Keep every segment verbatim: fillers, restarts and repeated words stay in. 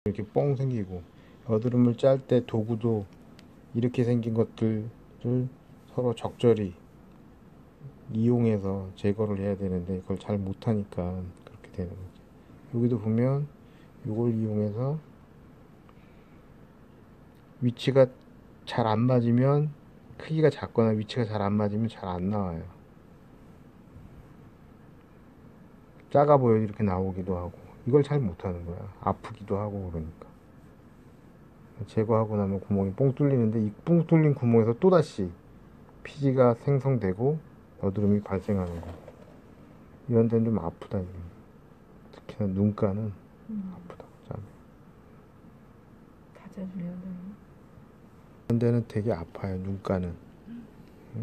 이렇게 뻥 생기고, 여드름을 짤 때 도구도 이렇게 생긴 것들을 서로 적절히 이용해서 제거를 해야 되는데 그걸 잘 못하니까 그렇게 되는 거죠. 여기도 보면 이걸 이용해서 위치가 잘 안 맞으면, 크기가 작거나 위치가 잘 안 맞으면 잘 안 나와요. 작아 보여 이렇게 나오기도 하고, 이걸 잘 못하는 거야. 아프기도 하고. 그러니까 제거하고 나면 구멍이 뽕 뚫리는데, 이 뽕 뚫린 구멍에서 또다시 피지가 생성되고 여드름이 발생하는 거. 이런 데는 좀 아프다. 특히나 눈가는 음. 아프다. 다져주려고. 이런 데는 되게 아파요. 눈가는. 응?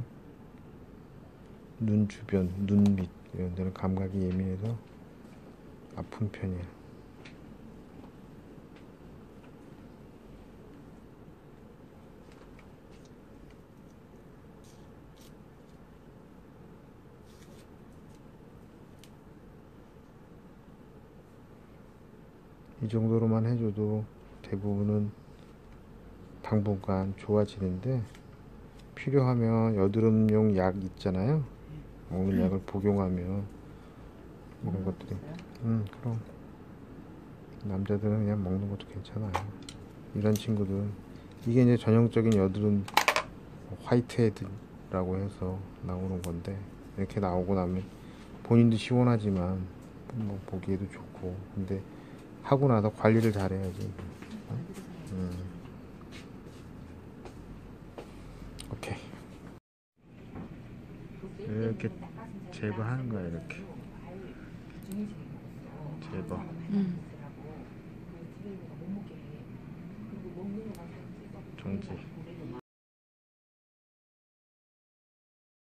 눈 주변, 눈 밑 이런 데는 감각이 예민해서 아픈 편이야. 이 정도로만 해줘도 대부분은 당분간 좋아지는데, 필요하면 여드름용 약 있잖아요. 먹는 약을 복용하면 이런 것들이, 음 그럼 남자들은 그냥 먹는 것도 괜찮아요. 이런 친구들은, 이게 이제 전형적인 여드름 화이트헤드라고 해서 나오는 건데, 이렇게 나오고 나면 본인도 시원하지만 뭐 보기에도 좋고, 근데 하고 나서 관리를 잘해야지. 음. 오케이. 이렇게 제거하는 거야. 이렇게 제거. 음. 정지.